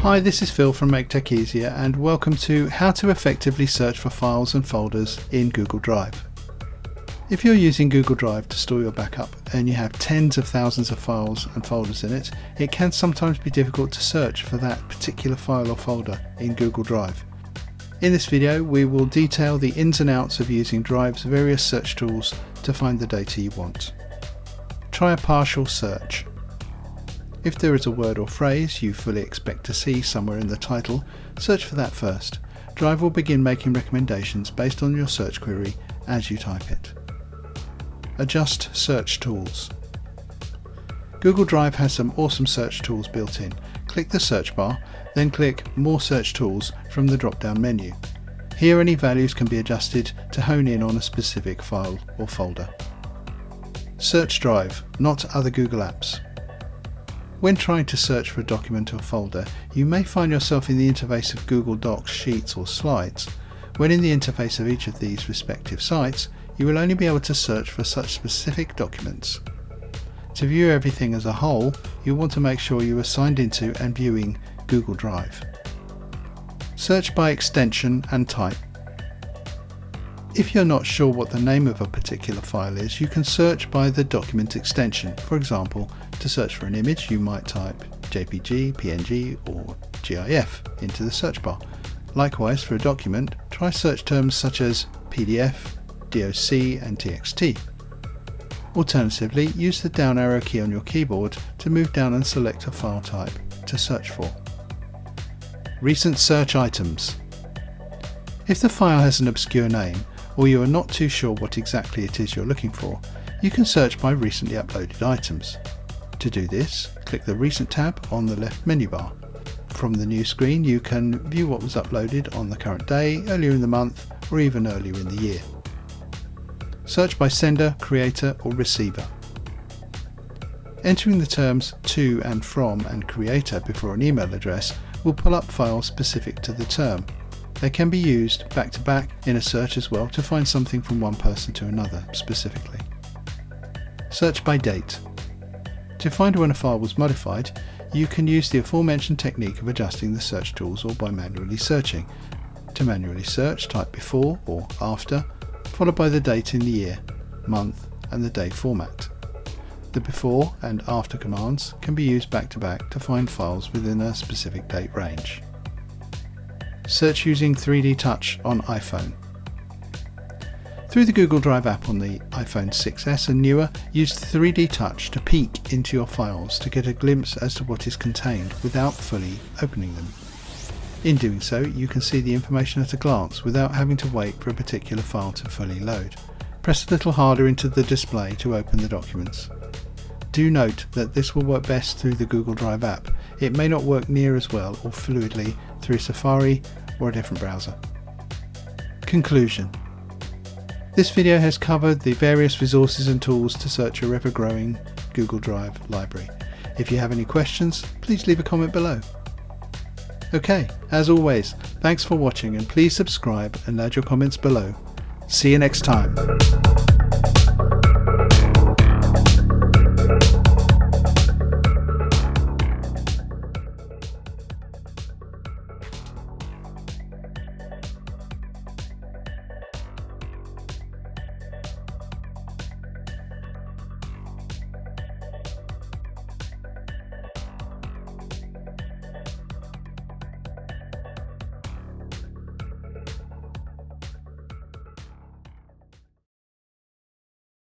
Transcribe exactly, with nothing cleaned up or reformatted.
Hi, this is Phil from Make Tech Easier, and welcome to how to effectively search for files and folders in Google Drive. If you're using Google Drive to store your backup and you have tens of thousands of files and folders in it, it can sometimes be difficult to search for that particular file or folder in Google Drive. In this video, we will detail the ins and outs of using Drive's various search tools to find the data you want. Try a partial search. If there is a word or phrase you fully expect to see somewhere in the title, search for that first. Drive will begin making recommendations based on your search query as you type it. Adjust search tools. Google Drive has some awesome search tools built in. Click the search bar, then click More Search Tools from the drop-down menu. Here any values can be adjusted to hone in on a specific file or folder. Search Drive, not other Google apps. When trying to search for a document or folder, you may find yourself in the interface of Google Docs, Sheets or Slides. When in the interface of each of these respective sites, you will only be able to search for such specific documents. To view everything as a whole, you want to make sure you are signed into and viewing Google Drive. Search by extension and type. If you're not sure what the name of a particular file is, you can search by the document extension. For example, to search for an image, you might type J P G, P N G or GIF into the search bar. Likewise, for a document, try search terms such as P D F, D O C and T X T. Alternatively, use the down arrow key on your keyboard to move down and select a file type to search for. Recent search items. If the file has an obscure name, or you are not too sure what exactly it is you're looking for, you can search by recently uploaded items. To do this, click the Recent tab on the left menu bar. From the new screen, you can view what was uploaded on the current day, earlier in the month, or even earlier in the year. Search by sender, creator, or receiver. Entering the terms to and from and creator before an email address will pull up files specific to the term. They can be used back to back in a search as well to find something from one person to another specifically. Search by date. To find when a file was modified, you can use the aforementioned technique of adjusting the search tools or by manually searching. To manually search, type before or after, followed by the date in the year, month and the day format. The before and after commands can be used back to back to find files within a specific date range. Search using three D Touch on iPhone. Through the Google Drive app on the iPhone six S and newer, use three D Touch to peek into your files to get a glimpse as to what is contained without fully opening them. In doing so, you can see the information at a glance without having to wait for a particular file to fully load. Press a little harder into the display to open the documents. Do note that this will work best through the Google Drive app. It may not work near as well or fluidly through Safari or a different browser. Conclusion. This video has covered the various resources and tools to search your ever-growing Google Drive library. If you have any questions, please leave a comment below. Okay, as always, thanks for watching and please subscribe and add your comments below. See you next time.